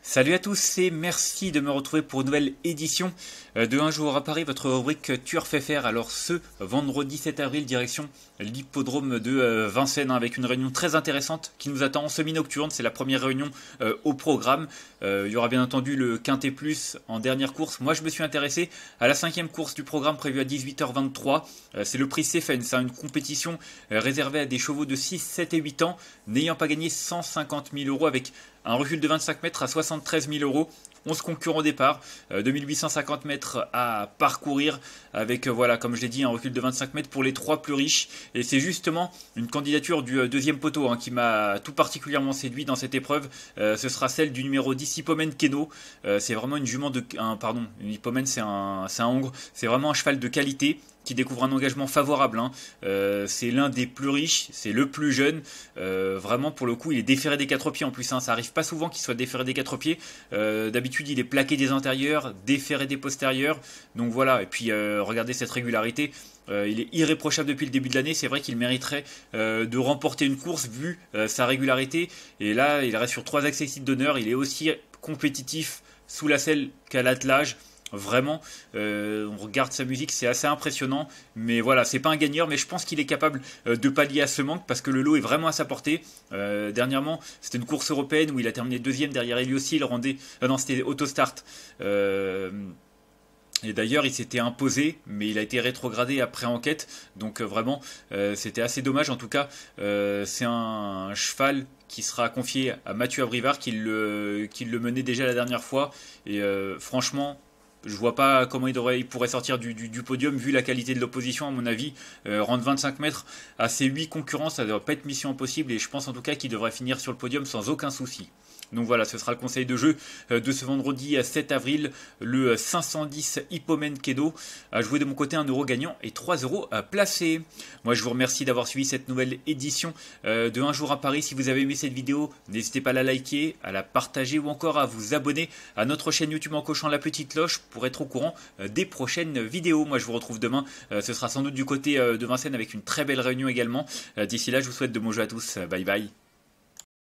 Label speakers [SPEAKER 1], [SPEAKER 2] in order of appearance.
[SPEAKER 1] Salut à tous et merci de me retrouver pour une nouvelle édition de Un jour à Paris, votre rubrique Turf FR. Alors ce vendredi 7 avril, direction l'hippodrome de Vincennes, avec une réunion très intéressante qui nous attend en semi-nocturne. C'est la première réunion au programme. Il y aura bien entendu le Quintet Plus en dernière course. Moi je me suis intéressé à la cinquième course du programme prévue à 18h23. C'est le prix Céphène, c'est une compétition réservée à des chevaux de 6, 7 et 8 ans n'ayant pas gagné 150 000 euros, avec un recul de 25 mètres à 73 000 euros. 11 concurrents au départ, 2850 mètres à parcourir avec, voilà, comme je l'ai dit, un recul de 25 mètres pour les trois plus riches. Et c'est justement une candidature du deuxième poteau qui m'a tout particulièrement séduit dans cette épreuve. Ce sera celle du numéro 10, Hippomène Keno. C'est vraiment une jument de... pardon, une Hippomène c'est un hongre. C'est vraiment un cheval de qualité qui découvre un engagement favorable. C'est l'un des plus riches, c'est le plus jeune. Vraiment, pour le coup, il est déféré des quatre pieds en plus. Ça arrive pas souvent qu'il soit déféré des quatre pieds. D'habitude, il est plaqué des antérieurs, déféré des postérieurs. Donc voilà, et puis regardez cette régularité. Il est irréprochable depuis le début de l'année. C'est vrai qu'il mériterait de remporter une course vu sa régularité. Et là, il reste sur 3 accessites d'honneur. Il est aussi compétitif sous la selle qu'à l'attelage. Vraiment, on regarde sa musique, c'est assez impressionnant. Mais voilà, c'est pas un gagneur, mais je pense qu'il est capable de pallier à ce manque parce que le lot est vraiment à sa portée. Dernièrement, c'était une course européenne où il a terminé deuxième derrière Eliosil, non, c'était Autostart. Et d'ailleurs, il s'était imposé, mais il a été rétrogradé après enquête. Donc vraiment, c'était assez dommage. En tout cas, c'est un cheval qui sera confié à Mathieu Abrivard, qui le menait déjà la dernière fois. Et franchement, je vois pas comment il pourrait sortir du podium vu la qualité de l'opposition. À mon avis, rendre 25 mètres à ses 8 concurrents, ça ne doit pas être mission impossible. Et je pense en tout cas qu'il devrait finir sur le podium sans aucun souci. Donc voilà, ce sera le conseil de jeu de ce vendredi 7 avril, le 510 Hippomène Keno, à jouer de mon côté 1 euro gagnant et 3 euros placés. Moi je vous remercie d'avoir suivi cette nouvelle édition de Un jour à Paris. Si vous avez aimé cette vidéo, n'hésitez pas à la liker, à la partager ou encore à vous abonner à notre chaîne YouTube en cochant la petite cloche pour être au courant des prochaines vidéos. Moi je vous retrouve demain, ce sera sans doute du côté de Vincennes avec une très belle réunion également. D'ici là, je vous souhaite de bons jeux à tous. Bye bye.